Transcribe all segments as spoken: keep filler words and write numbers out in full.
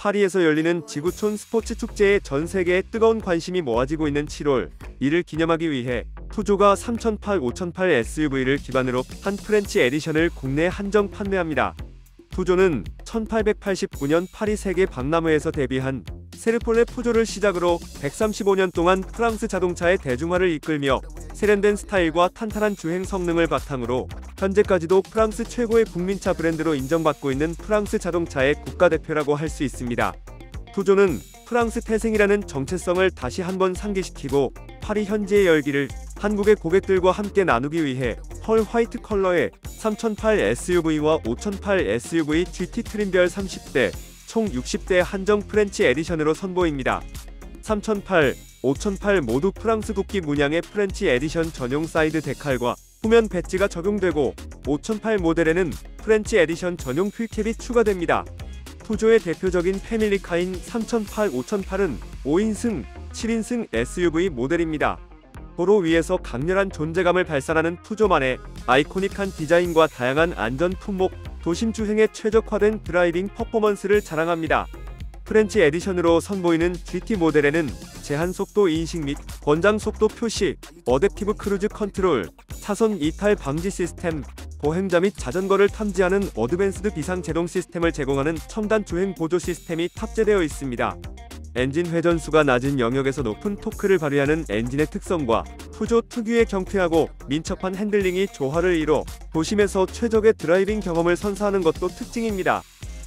파리에서 열리는 지구촌 스포츠 축제에 전 세계에 뜨거운 관심이 모아지고 있는 칠월, 이를 기념하기 위해 푸조가 삼천팔, 오천팔 에스유브이를 기반으로 한 프렌치 에디션을 국내 한정 판매합니다. 푸조는 천팔백팔십구 년 파리 세계 박람회에서 데뷔한 세르폴레 푸조를 시작으로 백삼십오 년 동안 프랑스 자동차의 대중화를 이끌며 세련된 스타일과 탄탄한 주행 성능을 바탕으로 현재까지도 프랑스 최고의 국민차 브랜드로 인정받고 있는 프랑스 자동차의 국가대표라고 할 수 있습니다. 푸조는 프랑스 태생이라는 정체성을 다시 한번 상기시키고 파리 현지의 열기를 한국의 고객들과 함께 나누기 위해 펄 화이트 컬러의 삼천팔 에스유브이와 오천팔 에스유브이 지티 트림별 삼십 대, 총 육십 대 한정 프렌치 에디션으로 선보입니다. 삼천팔, 오천팔 모두 프랑스 국기 문양의 프렌치 에디션 전용 사이드 데칼과 후면 배지가 적용되고 오천팔 모델에는 프렌치 에디션 전용 휠캡이 추가됩니다. 푸조의 대표적인 패밀리카인 삼천팔, 오천팔은 오 인승, 칠 인승 에스유브이 모델입니다. 도로 위에서 강렬한 존재감을 발산하는 푸조만의 아이코닉한 디자인과 다양한 안전 품목, 도심 주행에 최적화된 드라이빙 퍼포먼스를 자랑합니다. 프렌치 에디션으로 선보이는 지티 모델에는 제한 속도 인식 및 권장 속도 표시, 어댑티브 크루즈 컨트롤, 차선 이탈 방지 시스템, 보행자 및 자전거를 탐지하는 어드밴스드 비상 제동 시스템을 제공하는 첨단 주행 보조 시스템이 탑재되어 있습니다. 엔진 회전수가 낮은 영역에서 높은 토크를 발휘하는 엔진의 특성과 푸조 특유의 경쾌하고 민첩한 핸들링이 조화를 이뤄 도심에서 최적의 드라이빙 경험을 선사하는 것도 특징입니다.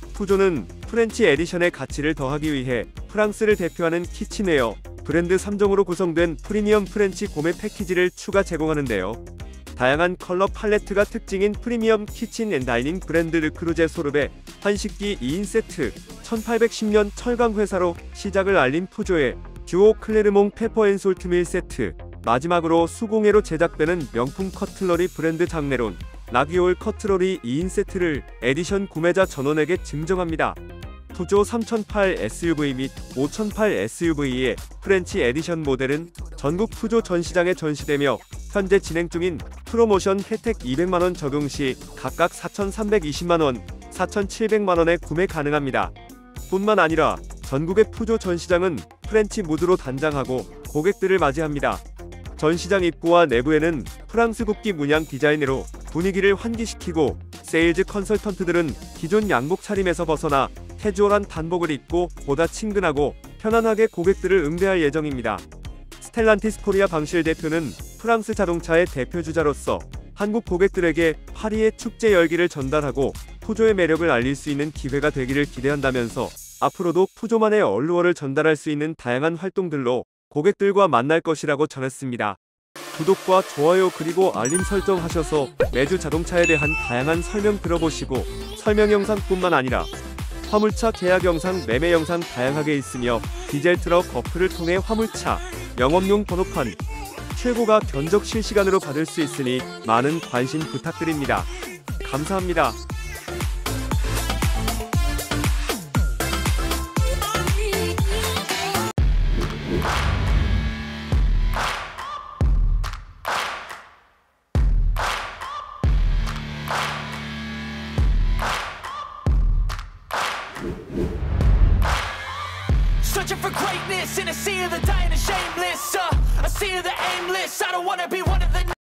푸조는 프렌치 에디션의 가치를 더하기 위해 프랑스를 대표하는 키친웨어 브랜드 삼 종으로 구성된 프리미엄 프렌치 고메 패키지를 추가 제공하는데요. 다양한 컬러 팔레트가 특징인 프리미엄 키친 앤 다이닝 브랜드 르크루제 소르베 한식기 이 인 세트, 천팔백십 년 철강 회사로 시작을 알린 푸조의 듀오 클레르몽 페퍼앤솔트밀 세트, 마지막으로 수공예로 제작되는 명품 커틀러리 브랜드 장네론 라기올 커트러리 이 인 세트를 에디션 구매자 전원에게 증정합니다. 푸조 삼천팔 에스유브이 및 오천팔 에스유브이의 프렌치 에디션 모델은 전국 푸조 전시장에 전시되며 현재 진행 중인 프로모션 혜택 이백만 원 적용 시 각각 사천삼백이십만 원, 사천칠백만 원에 구매 가능합니다. 뿐만 아니라 전국의 푸조 전시장은 프렌치 무드로 단장하고 고객들을 맞이합니다. 전시장 입구와 내부에는 프랑스 국기 문양 디자인으로 분위기를 환기시키고 세일즈 컨설턴트들은 기존 양복 차림에서 벗어나 캐주얼한 단복을 입고 보다 친근하고 편안하게 고객들을 응대할 예정입니다. 스텔란티스 코리아 방실 대표는 프랑스 자동차의 대표주자로서 한국 고객들에게 파리의 축제 열기를 전달하고 푸조의 매력을 알릴 수 있는 기회가 되기를 기대한다면서 앞으로도 푸조만의 얼루어를 전달할 수 있는 다양한 활동들로 고객들과 만날 것이라고 전했습니다. 구독과 좋아요 그리고 알림 설정하셔서 매주 자동차에 대한 다양한 설명 들어보시고 설명 영상뿐만 아니라 화물차 계약 영상, 매매 영상 다양하게 있으며 디젤 트럭 어플을 통해 화물차, 영업용 번호판, 최고가 견적 실시간으로 받을 수 있으니 많은 관심 부탁드립니다. 감사합니다. Searching for greatness in a sea of the dying and shameless. uh, A sea of the aimless. I don't wanna be one of the